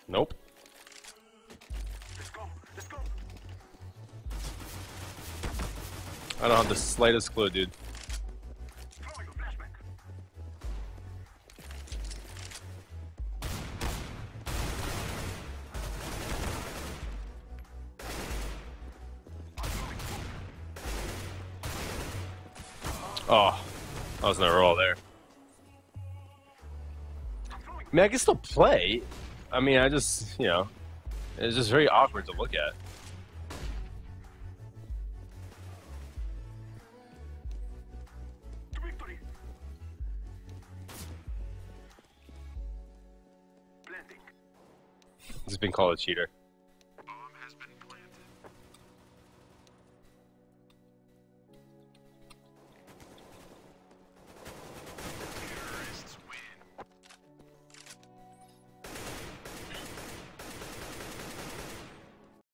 Nope. I don't have the slightest clue, dude. Oh, I was never all there. I mean, I can still play. I mean, I just, it's just very awkward to look at. He's been called a cheater.